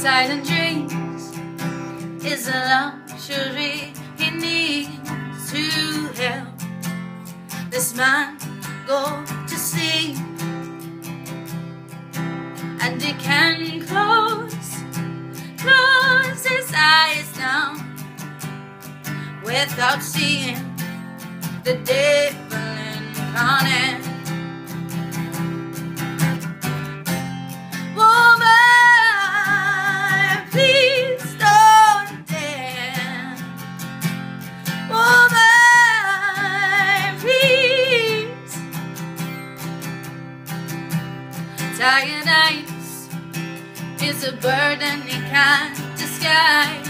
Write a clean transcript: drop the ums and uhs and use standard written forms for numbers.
silent dreams is a luxury he needs to help this man go to sleep. And he can close his eyes now without seeing the devil incarnate. Woman, please don't dare. Woman, please. Tired eyes is a burden he can't disguise.